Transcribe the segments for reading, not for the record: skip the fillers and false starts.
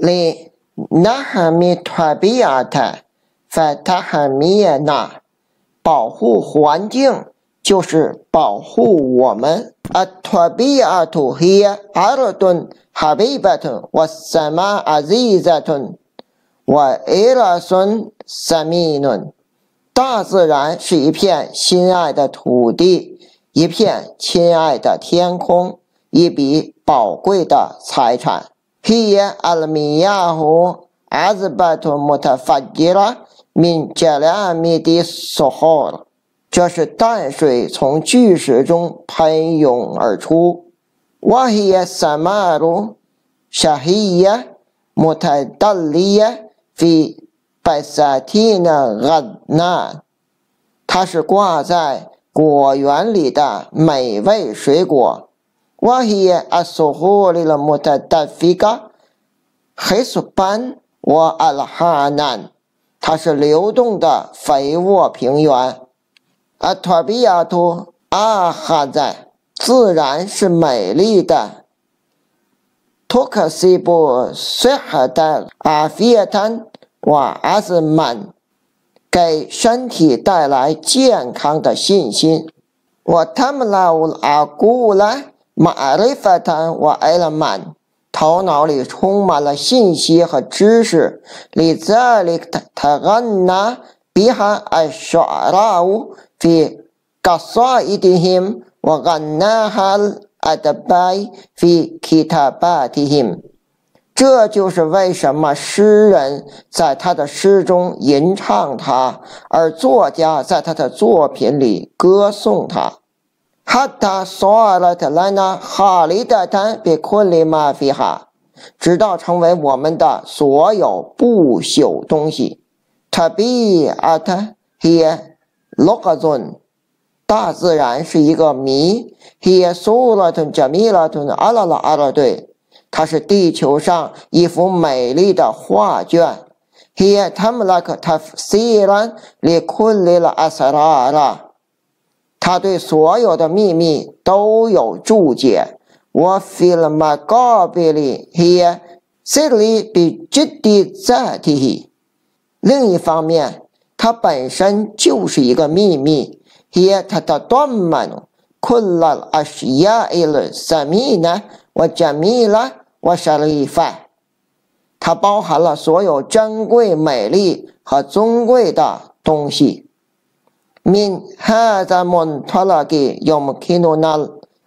لنحمي الطبيعة فتحمينا，保护环境就是保护我们。الطبيعة هي أرض حبيبة والسماء عزيزة وإرث ثمين。大自然是一片心爱的土地，一片亲爱的天空，一笔宝贵的财产。هي المياه عذبة متفجرة من جلامد الصخور，这是淡水从巨石中喷涌而出。وهي الثمار شهية متدلية في بساتين غنى，它是挂在果园里的美味水果。وهي الصخور المتدفقة خصبا وألحانا，它是流动的肥沃平原。الطبيعة أخذ，自然是美丽的。تكسب صحة عافية وعزما，给身体带来健康的信心。وتملأ العقول معرفة وعلما，头脑里充满了信息和知识。لذلك تغنى بها الشعراء في قصائدهم وغناها الأدباء في كتاباتهم。这就是为什么诗人在他的诗中吟唱它，而作家在他的作品里歌颂它。حتى صارت لنا خالدة بكل ما فيها，直到成为我们的所有不朽东西。طبيعة هي لغز，大自然是一个谜。هي صورة جميلة على الأرض，它是地球上一幅美丽的画卷。هي تملك تفسيرا لكل الأسرار，它对所有的秘密都有注解。وفي المقابل هي سر بجد ذاته，另一方面，它本身就是一个秘密。هي تتضمن كل الأشياء الثمينة وجميلة وشريفة，它包含了所有珍贵、美丽和尊贵的东西。من هذا المنطلق يمكننا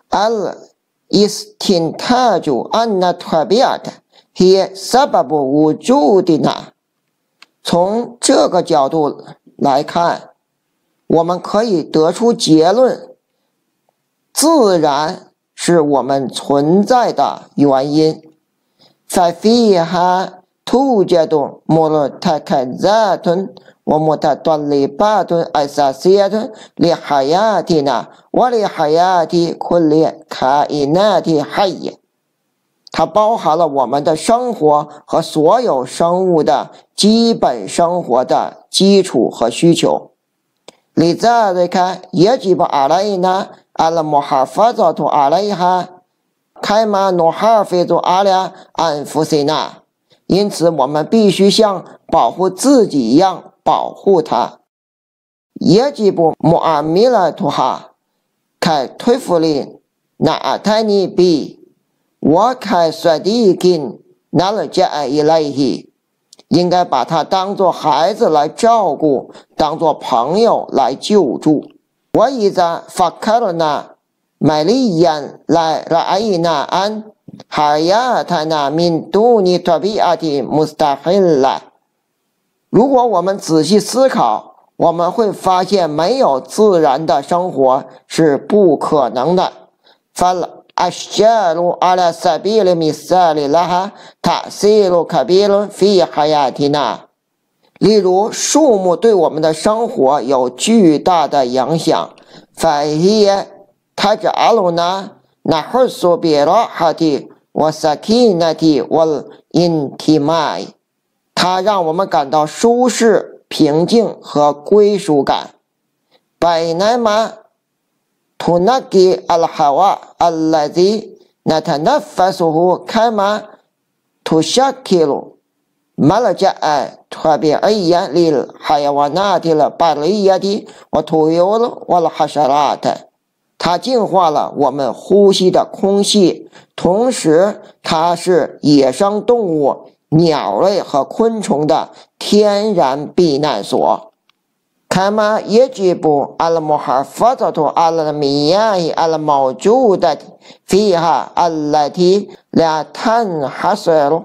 الاستنتاج أن الطبيعة هي سبب وجودنا。从这个角度来看，我们可以得出结论：自然是我们存在的原因。ففيها توجد مرتكزات ومتطلبات أساسية لحياتنا ولحياة كل كائنات حية，它包含了我们的生活和所有生物的基本生活的基础和需求。لذلك يجب علينا المحافظة عليها كما نحافظ على أنفسنا，因此我们必须像保护自己一样保护它。يجب معاملتها كطفل نعتني به وكصديق نلجأ إليه，应该把它当作孩子来照顾，当作朋友来救助。وإذا فكرنا مليا رأينا أن حياتنا من دون طبيعة مستحيلة。如果我们仔细思考，我们会发现没有自然的生活是不可能的。فالأشجار على سبيل المثال لها تأثير كبير في حياتنا。例如，树木对我们的生活有巨大的影响。فهي تجعلنا نحس براحة وسكينة والانتماء，它让我们感到舒适、平静和归属感。بينما تنقي الهواء الذي نتنفسه كما تشكل ملجأ طبيعيا للحيوانات البرية والطيور والحشرات。它净化了我们呼吸的空气，同时它是野生动物、鸟类和昆虫的天然避难所。كما يجب المحافظة على المياه الموجودة فيها التي لا تنحصر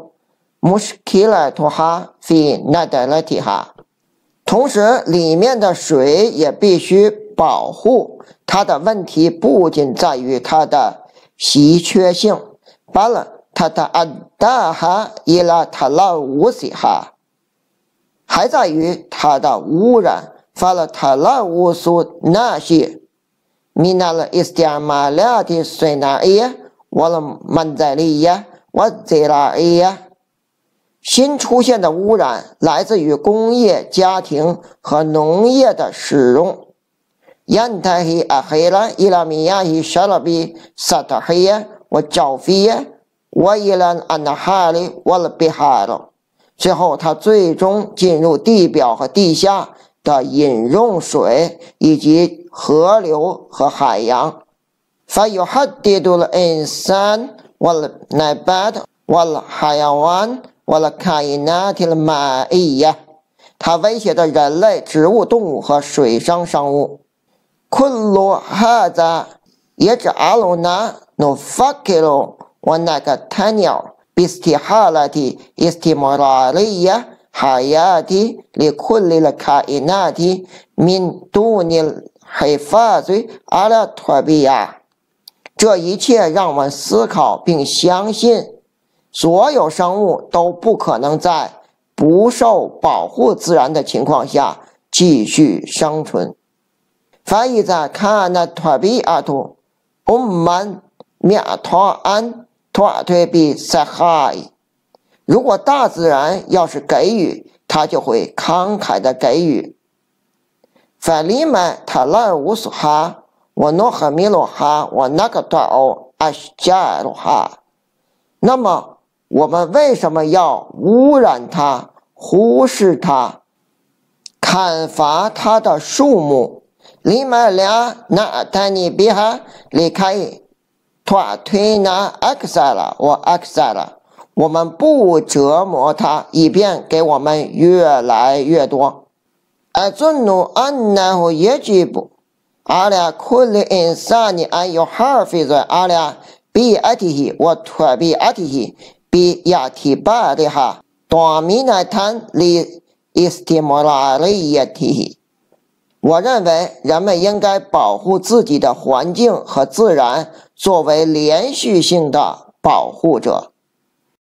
مشكلتها في ندرتها。同时，里面的水也必须保护。它的问题不仅在于它的稀缺性， بل تتعداها إلى تلوثها， 还在于它的污染。فالتلوث ناشئ من الاستعمالات الصناعية والمنزلية والزراعية。新出现的污染来自于工业、家庭和农业的使用。ينتهي أخيرا إلى مياه شرب سطحية وجوفية وإلى الأنهار والبحار。最后，它最终进入地表和地下的饮用水以及河流和海洋。فيحدد الإنسان والنبات والحيوان والكائنات المائية。它威胁着人类、植物、动物和水生生物。كل هذا يجعلنا نفكر ونقتنع باستحالة استمرارية حياة لكل الكائنات من دون الحفاظ على الطبيعة。这一切让我们思考并相信，所有生物都不可能在不受保护自然的情况下继续生存。فإذا كانت الطبيعة أمًا معطاءً تعطي بسخاء。如果大自然要是给予，它就会慷慨的给予。فلما تلوثها ونهملها ونقطع أشجارها。那么我们为什么要污染它、忽视它、砍伐它的树木？لما لا نعتني بها لكي تعطينا أكثر وأكثر。我们不折磨它，以便给我们越来越多。أظن أنه يجب على كل إنسان أن يحافظ على بيئته وطبيعته باعتبارها ضامنة لاستمراريته。我认为人们应该保护自己的环境和自然，作为连续性的保护者。